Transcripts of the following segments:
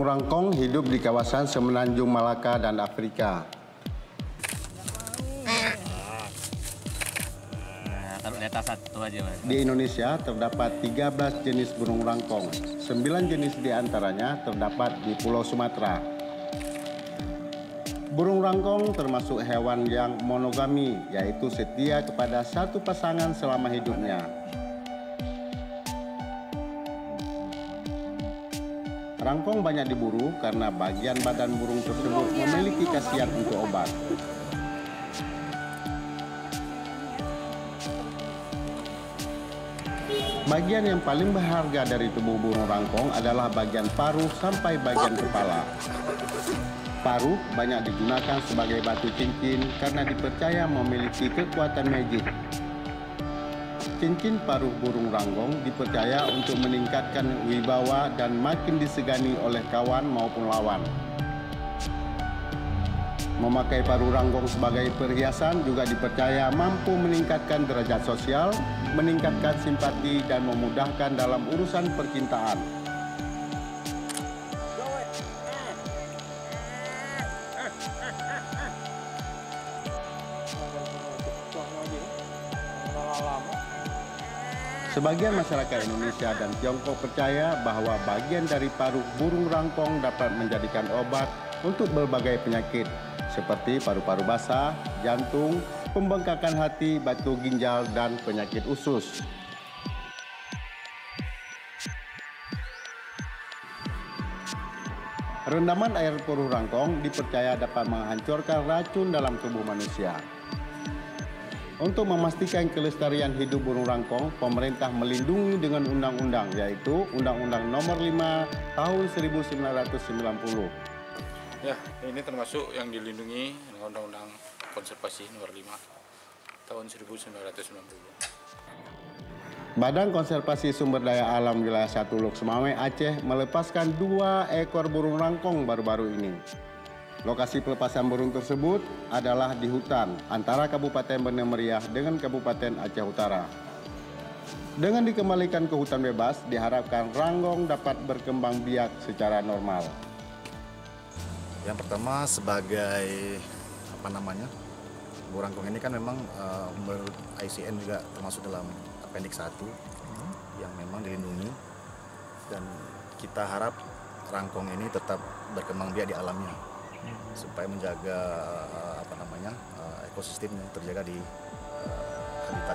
rangkong hidup di kawasan Semenanjung Malaka dan Afrika. Di Indonesia terdapat 13 jenis burung rangkong. 9 jenis diantaranya terdapat di Pulau Sumatera. Burung rangkong termasuk hewan yang monogami, yaitu setia kepada satu pasangan selama hidupnya. Rangkong banyak diburu karena bagian badan burung tersebut memiliki khasiat untuk obat. Bagian yang paling berharga dari tubuh burung rangkong adalah bagian paruh sampai bagian kepala. Paruh banyak digunakan sebagai batu cincin karena dipercaya memiliki kekuatan magik. Cincin paruh burung rangkong dipercaya untuk meningkatkan wibawa dan makin disegani oleh kawan maupun lawan. Memakai paruh rangkong sebagai perhiasan juga dipercaya mampu meningkatkan derajat sosial, meningkatkan simpati, dan memudahkan dalam urusan percintaan. Sebagian masyarakat Indonesia dan Tiongkok percaya bahwa bagian dari paruh burung rangkong dapat menjadikan obat untuk berbagai penyakit, seperti paru-paru basah, jantung, pembengkakan hati, batu ginjal, dan penyakit usus. Rendaman air paruh rangkong dipercaya dapat menghancurkan racun dalam tubuh manusia. Untuk memastikan kelestarian hidup burung rangkong, pemerintah melindungi dengan undang-undang, yaitu Undang-Undang Nomor 5 Tahun 1990. Ya, ini termasuk yang dilindungi dengan Undang-Undang Konservasi Nomor 5 Tahun 1990. Badan Konservasi Sumber Daya Alam Wilayah 1 Lok Semawe, Aceh melepaskan 2 ekor burung rangkong baru-baru ini. Lokasi pelepasan burung tersebut adalah di hutan antara Kabupaten Banda Meriah dengan Kabupaten Aceh Utara. Dengan dikembalikan ke hutan bebas, diharapkan rangkong dapat berkembang biak secara normal. Yang pertama sebagai burung rangkong ini kan memang menurut ICN juga termasuk dalam Appendix 1 yang memang dilindungi, dan kita harap rangkong ini tetap berkembang biak di alamnya supaya menjaga ekosistem yang terjaga di habitat.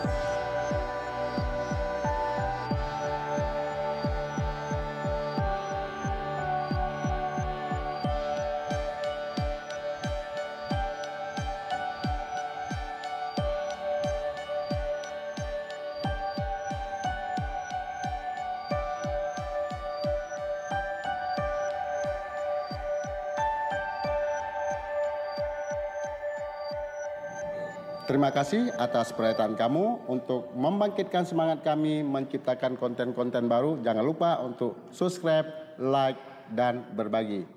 Terima kasih atas perhatian kamu. Untuk membangkitkan semangat kami menciptakan konten-konten baru, jangan lupa untuk subscribe, like, dan berbagi.